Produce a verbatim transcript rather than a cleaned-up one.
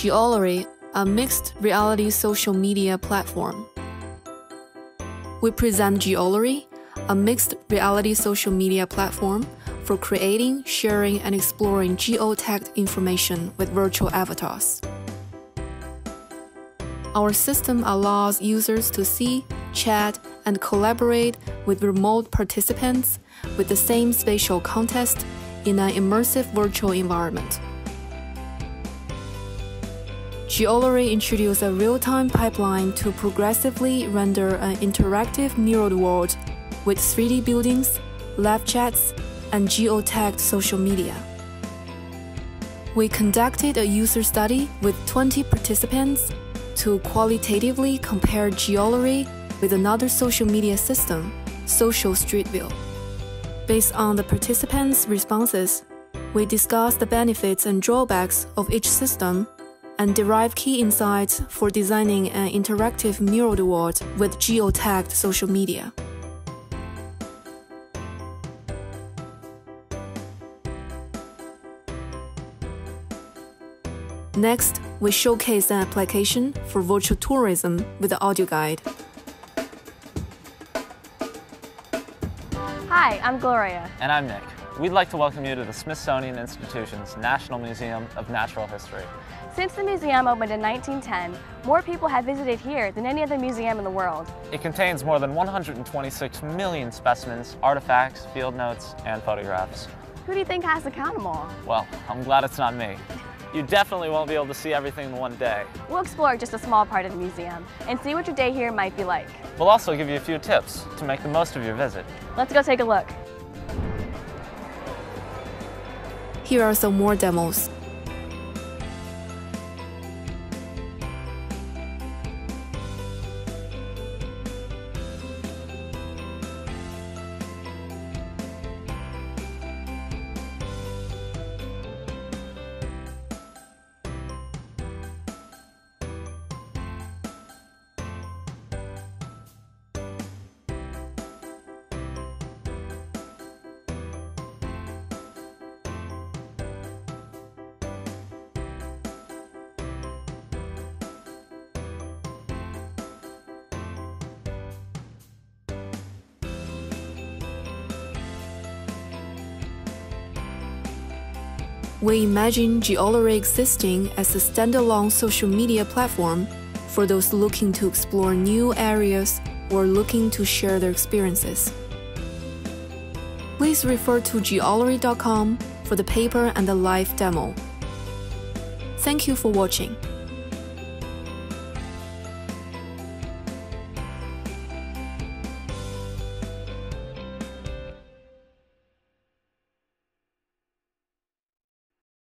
Geollery, a mixed reality social media platform. We present Geollery, a mixed reality social media platform for creating, sharing, and exploring geo-tagged information with virtual avatars. Our system allows users to see, chat, and collaborate with remote participants with the same spatial context in an immersive virtual environment. Geollery introduced a real-time pipeline to progressively render an interactive mirrored world with three D buildings, live chats, and geo-tagged social media. We conducted a user study with twenty participants to qualitatively compare Geollery with another social media system, Social Street View. Based on the participants' responses, we discussed the benefits and drawbacks of each system and derive key insights for designing an interactive mirrored world with geo-tagged social media. Next, we showcase an application for virtual tourism with the audio guide. Hi, I'm Gloria. And I'm Nick. We'd like to welcome you to the Smithsonian Institution's National Museum of Natural History. Since the museum opened in nineteen ten, more people have visited here than any other museum in the world. It contains more than one hundred twenty-six million specimens, artifacts, field notes, and photographs. Who do you think has to count them all? Well, I'm glad it's not me. You definitely won't be able to see everything in one day. We'll explore just a small part of the museum and see what your day here might be like. We'll also give you a few tips to make the most of your visit. Let's go take a look. Here are some more demos. We imagine Geollery existing as a standalone social media platform for those looking to explore new areas or looking to share their experiences. Please refer to geollery dot com for the paper and the live demo. Thank you for watching.